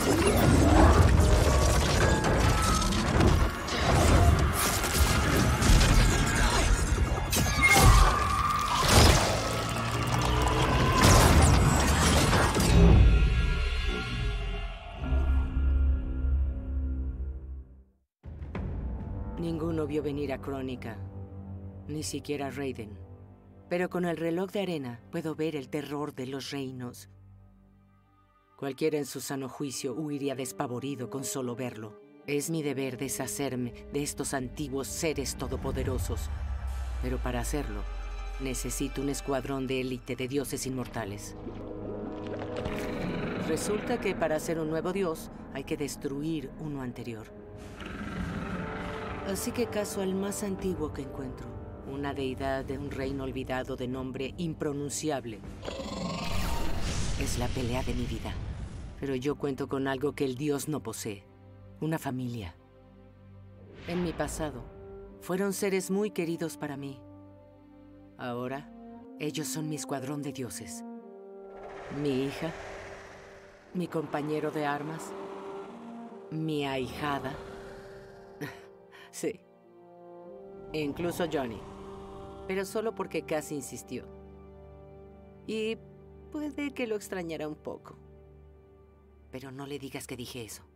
Ninguno vio venir a Crónica, ni siquiera Raiden. Pero con el reloj de arena puedo ver el terror de los reinos. Cualquiera en su sano juicio huiría despavorido con solo verlo. Es mi deber deshacerme de estos antiguos seres todopoderosos. Pero para hacerlo, necesito un escuadrón de élite de dioses inmortales. Resulta que para ser un nuevo dios, hay que destruir uno anterior. Así que caso al más antiguo que encuentro. Una deidad de un reino olvidado de nombre impronunciable. Es la pelea de mi vida. Pero yo cuento con algo que el dios no posee. Una familia. En mi pasado, fueron seres muy queridos para mí. Ahora, ellos son mi escuadrón de dioses. Mi hija, mi compañero de armas, mi ahijada. Sí. E incluso Johnny. Pero solo porque casi insistió. Y puede que lo extrañara un poco. Pero no le digas que dije eso.